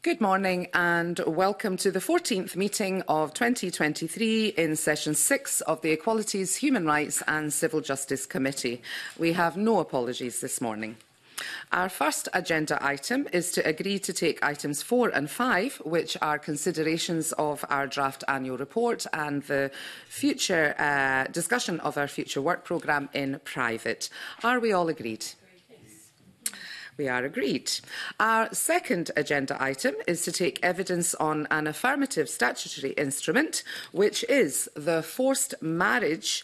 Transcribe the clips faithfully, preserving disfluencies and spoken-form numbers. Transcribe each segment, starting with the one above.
Good morning and welcome to the fourteenth meeting of twenty twenty-three in session six of the Equalities, Human Rights and Civil Justice Committee. We have no apologies this morning. Our first agenda item is to agree to take items four and five, which are considerations of our draft annual report and the future uh, discussion of our future work programme in private. Are we all agreed? We are agreed. Our second agenda item is to take evidence on an affirmative statutory instrument, which is the Forced Marriage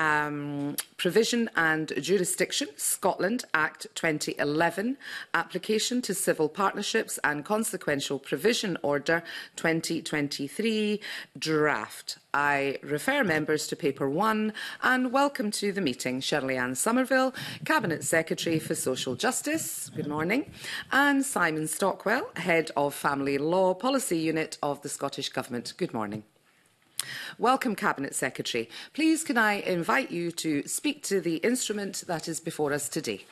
um, Provision and Jurisdiction Scotland Act twenty eleven, Application to Civil Partnerships and Consequential Provision Order twenty twenty-three draft. I refer members to paper one and welcome to the meeting Shirley-Anne Somerville, Cabinet Secretary for Social Justice, good morning, and Simon Stockwell, Head of Family Law Policy Unit of the Scottish Government. Good morning. Welcome, Cabinet Secretary. Please can I invite you to speak to the instrument that is before us today.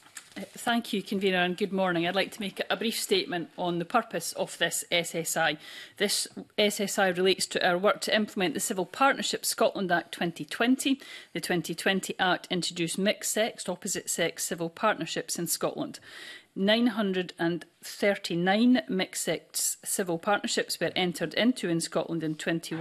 Thank you, Convener, and good morning. I'd like to make a brief statement on the purpose of this S S I. This S S I relates to our work to implement the Civil Partnerships Scotland Act twenty twenty. The twenty twenty Act introduced mixed-sex, opposite-sex civil partnerships in Scotland. nine hundred thirty-nine mixed-sex civil partnerships were entered into in Scotland in twenty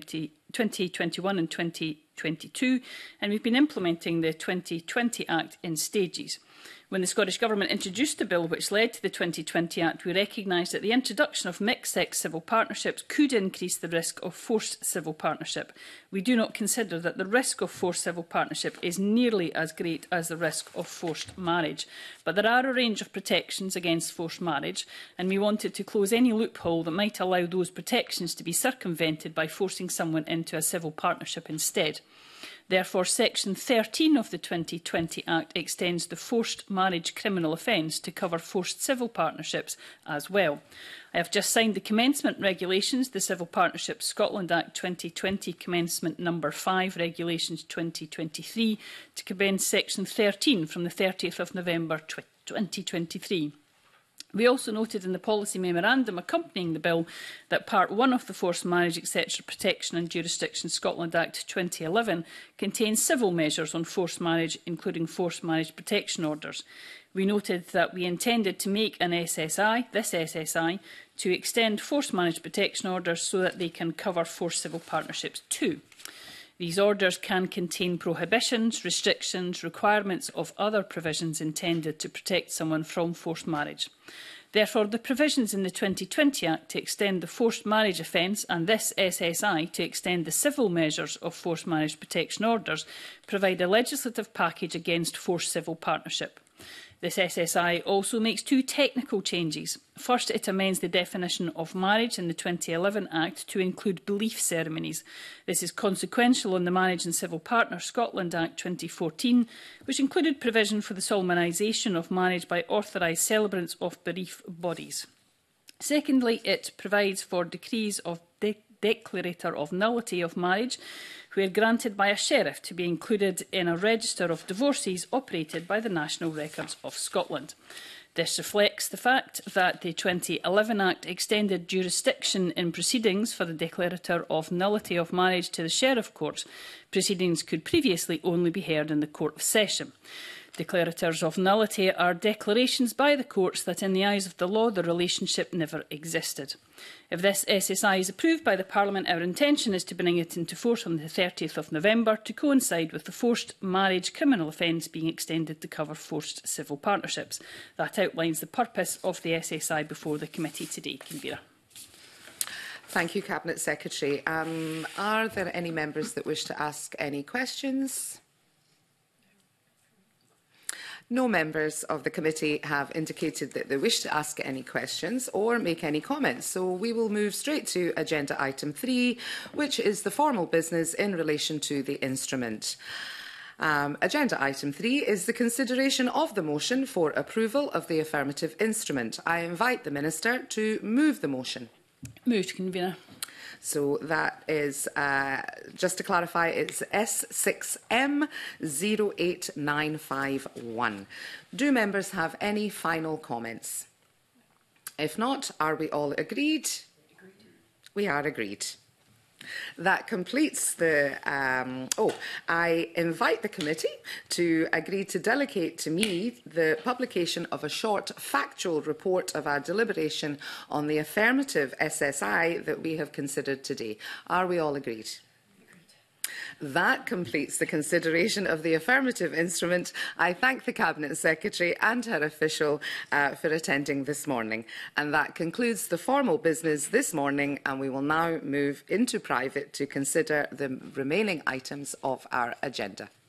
twenty-one and twenty twenty-two, and we've been implementing the twenty twenty Act in stages. When the Scottish Government introduced the bill which led to the twenty twenty Act, we recognised that the introduction of mixed-sex civil partnerships could increase the risk of forced civil partnership. We do not consider that the risk of forced civil partnership is nearly as great as the risk of forced marriage. But there are a range of protections against forced marriage, and we wanted to close any loophole that might allow those protections to be circumvented by forcing someone into a civil partnership instead. Therefore, Section thirteen of the twenty twenty Act extends the forced marriage criminal offence to cover forced civil partnerships as well. I have just signed the commencement regulations, the Civil Partnerships Scotland Act twenty twenty Commencement Number five Regulations twenty twenty-three, to commence Section thirteen from the thirtieth of November twenty twenty-three. We also noted in the policy memorandum accompanying the bill that Part one of the Forced Marriage et cetera Protection and Jurisdiction Scotland Act twenty eleven contains civil measures on forced marriage, including forced marriage protection orders. We noted that we intended to make an S S I, this S S I, to extend forced marriage protection orders so that they can cover forced civil partnerships too. These orders can contain prohibitions, restrictions, requirements of other provisions intended to protect someone from forced marriage. Therefore, the provisions in the twenty twenty Act to extend the forced marriage offence and this S S I to extend the civil measures of forced marriage protection orders provide a legislative package against forced civil partnership. This S S I also makes two technical changes. First, it amends the definition of marriage in the twenty eleven Act to include belief ceremonies. This is consequential on the Marriage and Civil Partners Scotland Act twenty fourteen, which included provision for the solemnisation of marriage by authorised celebrants of belief bodies. Secondly, it provides for decrees of de declarator of nullity of marriage where granted by a sheriff to be included in a register of divorcees operated by the National Records of Scotland. This reflects the fact that the twenty eleven Act extended jurisdiction in proceedings for the declarator of nullity of marriage to the sheriff courts. Proceedings could previously only be heard in the Court of Session. Declarators of nullity are declarations by the courts that in the eyes of the law the relationship never existed. If this S S I is approved by the Parliament, our intention is to bring it into force on the thirtieth of November to coincide with the forced marriage criminal offence being extended to cover forced civil partnerships. That outlines the purpose of the S S I before the committee today. Convener. Thank you, Cabinet Secretary. Um, are there any members that wish to ask any questions? No members of the committee have indicated that they wish to ask any questions or make any comments, so we will move straight to agenda item three, which is the formal business in relation to the instrument. Um, agenda item three is the consideration of the motion for approval of the affirmative instrument. I invite the Minister to move the motion. Moved, Convener. So that is, uh, just to clarify, it's S six M zero eight nine five one. Do members have any final comments? If not, are we all agreed? Agreed. We are agreed. That completes the... Um, oh, I invite the committee to agree to delegate to me the publication of a short factual report of our deliberation on the affirmative S S I that we have considered today. Are we all agreed? That completes the consideration of the affirmative instrument. I thank the Cabinet Secretary and her official uh, for attending this morning. And that concludes the formal business this morning, and we will now move into private to consider the remaining items of our agenda.